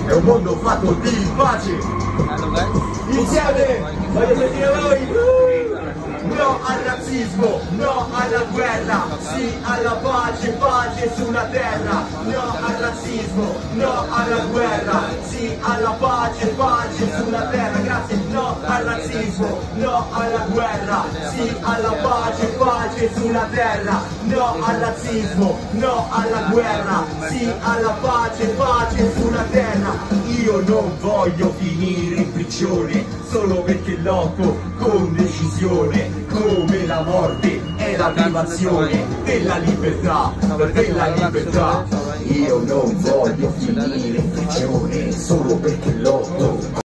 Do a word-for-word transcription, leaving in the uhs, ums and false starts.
è un mondo fatto di pace. Insieme, voglio sentire voi. No al razzismo, no alla guerra, sì alla pace, pace sulla terra. No al razzismo, no alla guerra, sì alla pace, pace sulla terra. Grazie. No al razzismo, no alla guerra, sì alla pace, pace sulla terra. No al razzismo, no alla guerra, sì alla pace, pace sulla terra. Io non voglio finire in prigione solo perché lotto con decisione, come la morte è la privazione della libertà, della libertà. Io non voglio finire in prigione solo perché lotto